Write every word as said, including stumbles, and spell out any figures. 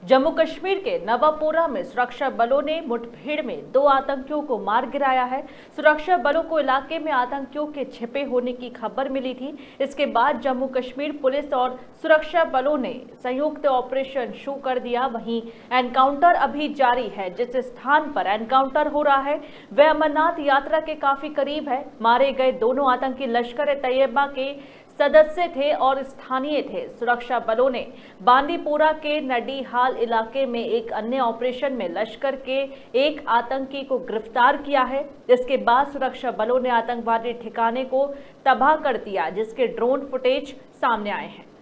जम्मू कश्मीर के नवापोरा में सुरक्षा बलों ने मुठभेड़ में दो आतंकियों को मार गिराया है। सुरक्षा बलों को इलाके में आतंकियों के छिपे होने की खबर मिली थी। इसके बाद जम्मू कश्मीर पुलिस और सुरक्षा बलों ने संयुक्त ऑपरेशन शुरू कर दिया। वहीं एनकाउंटर अभी जारी है। जिस स्थान पर एनकाउंटर हो रहा है वह अमरनाथ यात्रा के काफी करीब है। मारे गए दोनों आतंकी लश्कर ए तैयबा के सदस्य थे और स्थानीय थे। सुरक्षा बलों ने बांदीपोरा के नडीहाल इलाके में एक अन्य ऑपरेशन में लश्कर के एक आतंकी को गिरफ्तार किया है। इसके बाद सुरक्षा बलों ने आतंकवादी ठिकाने को तबाह कर दिया, जिसके ड्रोन फुटेज सामने आए हैं।